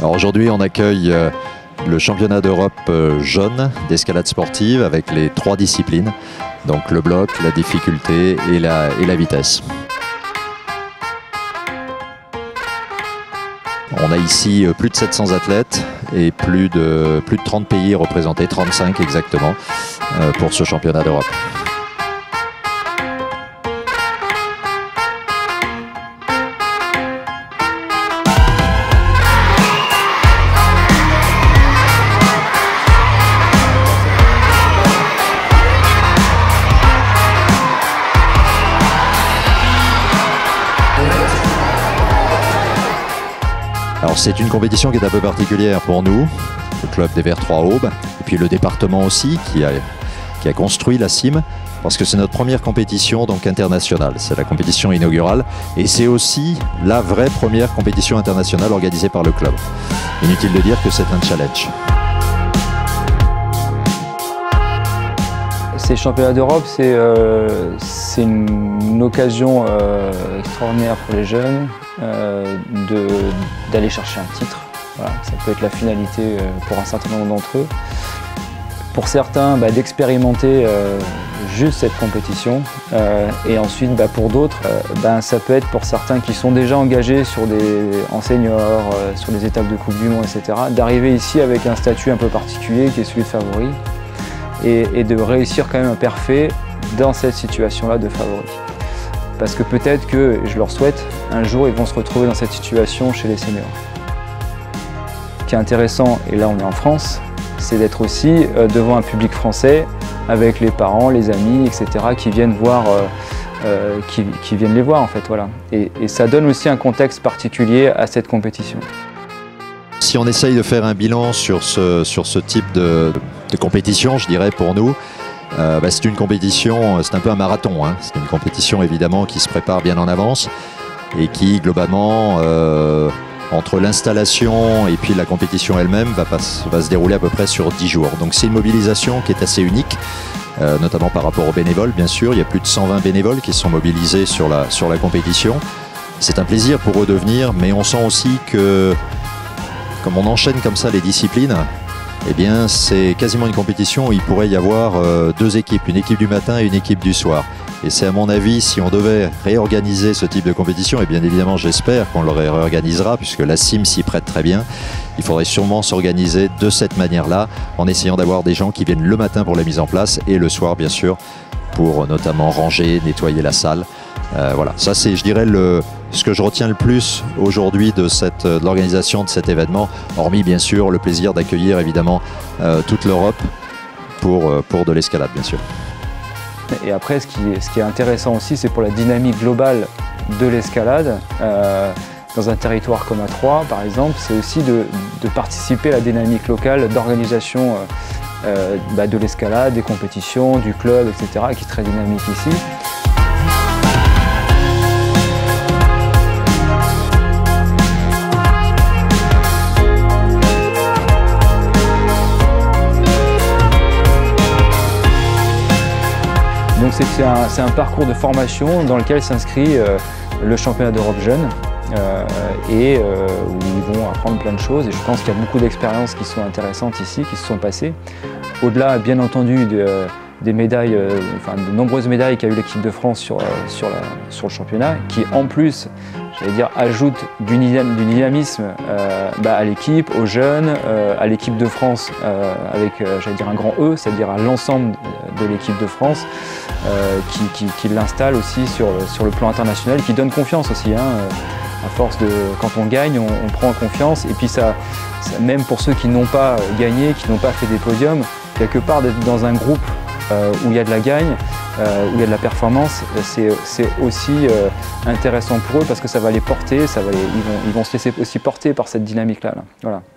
Alors aujourd'hui, on accueille le championnat d'Europe jeune d'escalade sportive avec les 3 disciplines, donc le bloc, la difficulté et la vitesse. On a ici plus de 700 athlètes et plus de 30 pays représentés, 35 exactement, pour ce championnat d'Europe. Alors c'est une compétition qui est un peu particulière pour nous, le club des Verts 3 Aubes, et puis le département aussi qui a construit la CIM, parce que c'est notre première compétition donc internationale, c'est la compétition inaugurale, et c'est aussi la vraie première compétition internationale organisée par le club. Inutile de dire que c'est un challenge. Ces championnats d'Europe, c'est une occasion extraordinaire pour les jeunes d'aller chercher un titre. Voilà, ça peut être la finalité pour un certain nombre d'entre eux. Pour certains, d'expérimenter juste cette compétition. Et ensuite, pour d'autres, ça peut être pour certains qui sont déjà engagés en senior, sur des étapes de Coupe du Monde, etc., d'arriver ici avec un statut un peu particulier qui est celui de favori. Et de réussir quand même un parfait dans cette situation-là de favori. Parce que peut-être que, je leur souhaite, un jour ils vont se retrouver dans cette situation chez les seniors. Ce qui est intéressant, et là on est en France, c'est d'être aussi devant un public français, avec les parents, les amis, etc., qui viennent voir, qui viennent les voir en fait, voilà. Et ça donne aussi un contexte particulier à cette compétition. Si on essaye de faire un bilan sur ce type de compétition, je dirais pour nous, c'est une compétition, c'est un peu un marathon, hein. C'est une compétition évidemment qui se prépare bien en avance et qui globalement, entre l'installation et puis la compétition elle-même, va se dérouler à peu près sur 10 jours. Donc c'est une mobilisation qui est assez unique, notamment par rapport aux bénévoles bien sûr. Il y a plus de 120 bénévoles qui sont mobilisés sur la compétition. C'est un plaisir pour eux de venir, mais on sent aussi que comme on enchaîne comme ça les disciplines, eh bien c'est quasiment une compétition où il pourrait y avoir 2 équipes, une équipe du matin et une équipe du soir. Et c'est à mon avis, si on devait réorganiser ce type de compétition, et bien évidemment j'espère qu'on le réorganisera puisque la CIM s'y prête très bien, il faudrait sûrement s'organiser de cette manière-là, en essayant d'avoir des gens qui viennent le matin pour la mise en place et le soir bien sûr pour notamment ranger, nettoyer la salle. Voilà, ça c'est, je dirais, ce que je retiens le plus aujourd'hui de l'organisation de cet événement, hormis bien sûr le plaisir d'accueillir évidemment toute l'Europe pour de l'escalade bien sûr. Et après, ce qui est intéressant aussi, c'est pour la dynamique globale de l'escalade. Dans un territoire comme A3 par exemple, c'est aussi de participer à la dynamique locale d'organisation de l'escalade, des compétitions, du club, etc., qui est très dynamique ici. Donc c'est un parcours de formation dans lequel s'inscrit le championnat d'Europe jeune où ils vont apprendre plein de choses, et je pense qu'il y a beaucoup d'expériences qui sont intéressantes ici, qui se sont passées. Au-delà bien entendu des médailles, de nombreuses médailles qu'a eu l'équipe de France sur le championnat, qui en plus, j'allais dire, ajoute du dynamisme à l'équipe, aux jeunes, à l'équipe de France avec, j'allais dire, un grand E, c'est-à-dire à l'ensemble de l'équipe de France, qui l'installe aussi sur le plan international, qui donne confiance aussi, hein. À force quand on gagne, on prend confiance, et puis ça, même pour ceux qui n'ont pas gagné, qui n'ont pas fait des podiums, quelque part d'être dans un groupe où il y a de la gagne, où il y a de la performance, c'est aussi intéressant pour eux parce que ça va les porter, ils vont se laisser aussi porter par cette dynamique-là. Voilà.